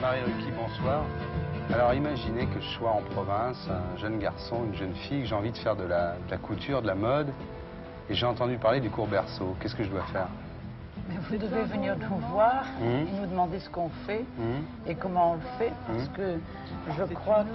Marie Ruquier, bonsoir. Alors imaginez que je sois en province, un jeune garçon, une jeune fille, que j'ai envie de faire de la couture, de la mode, et j'ai entendu parler du cours Berceau. Qu'est-ce que je dois faire? Mais vous devez venir nous voir et nous demander ce qu'on fait et comment on le fait, parce que je crois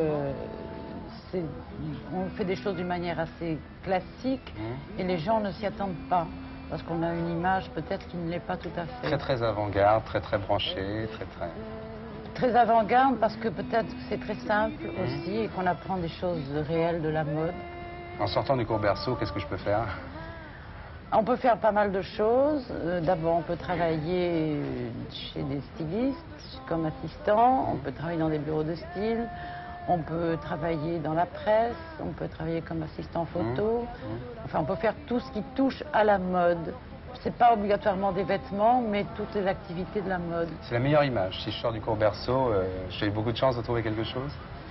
que on fait des choses d'une manière assez classique et les gens ne s'y attendent pas, parce qu'on a une image peut-être qui ne l'est pas tout à fait. Très très avant-garde, très très branchée, Très avant-garde parce que peut-être que c'est très simple aussi et qu'on apprend des choses réelles de la mode. En sortant du cours Berceau, qu'est-ce que je peux faire? On peut faire pas mal de choses. D'abord, on peut travailler chez des stylistes comme assistant, on peut travailler dans des bureaux de style, on peut travailler dans la presse, on peut travailler comme assistant photo. Enfin, on peut faire tout ce qui touche à la mode. C'est pas obligatoirement des vêtements, mais toutes les activités de la mode. C'est la meilleure image. Si je sors du cours Berceau, j'ai beaucoup de chance de trouver quelque chose?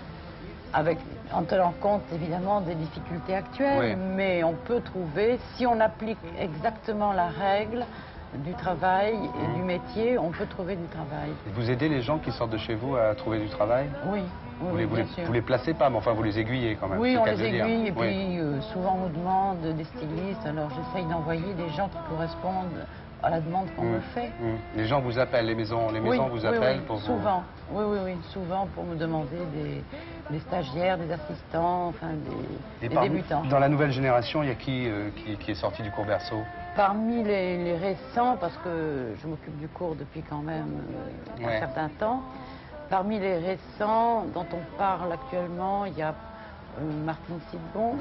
En tenant compte évidemment des difficultés actuelles, mais on peut trouver, si on applique exactement la règle du travail et du métier, on peut trouver du travail. Et vous aidez les gens qui sortent de chez vous à trouver du travail? Oui. Vous les placez pas, mais enfin vous les aiguillez quand même. Oui, on les aiguille et puis souvent on nous demande des stylistes, alors j'essaye d'envoyer des gens qui correspondent à la demande qu'on me fait. Les gens vous appellent, les maisons vous appellent pour souvent. Oui, souvent pour me demander des stagiaires, des assistants, enfin des débutants. Dans la nouvelle génération, il y a qui est sorti du cours Berceau? Parmi les récents, parce que je m'occupe du cours depuis quand même un certain temps, parmi les récents dont on parle actuellement, il y a Martine Sidbon,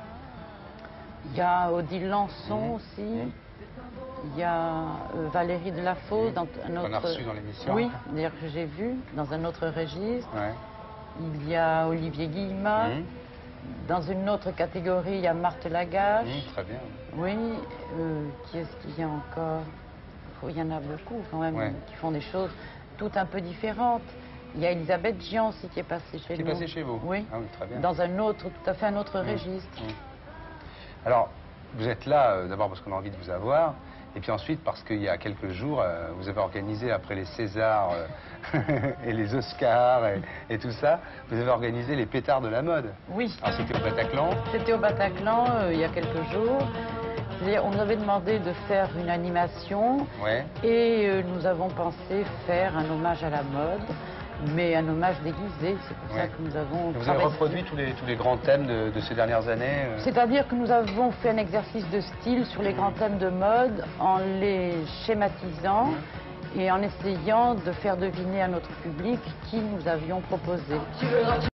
il y a Odile Lançon aussi, il y a Valérie Delafosse dans un autre... On a reçu dans l'émission. Oui, d'ailleurs que j'ai vu, dans un autre registre. Il y a Olivier Guillemin. Dans une autre catégorie, il y a Marthe Lagache. Très bien. Oui, qui est-ce qu'il y a encore? Il y en a beaucoup quand même qui font des choses toutes un peu différentes. Il y a Elisabeth Jean aussi qui est passée chez nous. Qui est passée chez vous? Oui. Ah oui, très bien. Dans un autre, tout à fait un autre registre. Alors, vous êtes là d'abord parce qu'on a envie de vous avoir, et puis ensuite parce qu'il y a quelques jours, vous avez organisé, après les Césars et les Oscars et tout ça, vous avez organisé les pétards de la mode. Oui. Alors c'était au Bataclan? C'était au Bataclan il y a quelques jours. On nous avait demandé de faire une animation et nous avons pensé faire un hommage à la mode, mais un hommage déguisé. C'est pour ça que nous avons... Vous avez reproduit tous les grands thèmes de ces dernières années? C'est-à-dire que nous avons fait un exercice de style sur les grands thèmes de mode en les schématisant et en essayant de faire deviner à notre public qui nous avions proposé.